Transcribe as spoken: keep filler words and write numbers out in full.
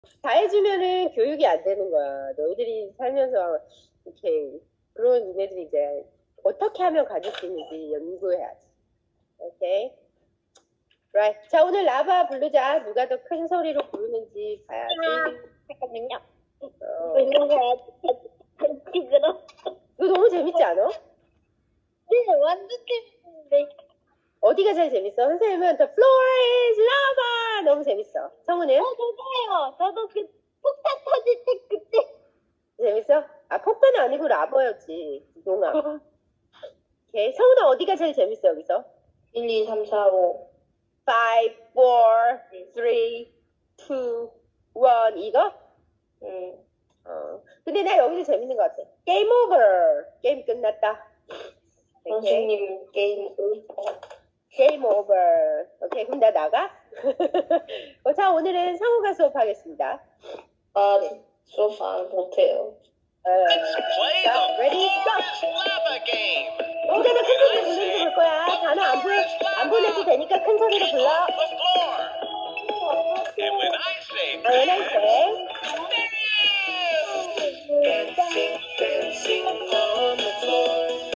다 해주면은 교육이 안 되는 거야. 너희들이 살면서 이렇게 그런 니네들이 이제 어떻게 하면 가질 수 있는지 연구해야지. 오케이. Right. 자, 오늘 라바 부르자. 누가 더 큰 소리로 부르는지 봐야지. 잠깐만요. 어. 이런 거 같이 그럼. 이거 너무 재밌지 않아? 네, 완전 재밌는데. 어디가 제일 재밌어? 선생님은 The floor is lava! 너무 재밌어. 성우는? 어, 저도요. 저도 그 폭탄 터질 때 그때. 재밌어? 아, 폭탄은 아니고 라버였지. 농아. 오케이. 성우는 어디가 제일 재밌어, 여기서? 일, 이, 삼, 사, 오. five, four, three, two, one 이거? 응. 어. 근데 나 여기서 재밌는 것 같아. Game over. 게임 끝났다. 선생님 게임 Game over. 오케이, 그럼 나 나가? 어, 자, 오늘은 성우가 수업하겠습니다. 아, 수업 안 못해요. 어, 자, ready, go! 동자는 큰 소리로 부르는지 볼 거야. 단어 안, 보, 안 보내도 되니까 큰 소리로 불러. 아, when I say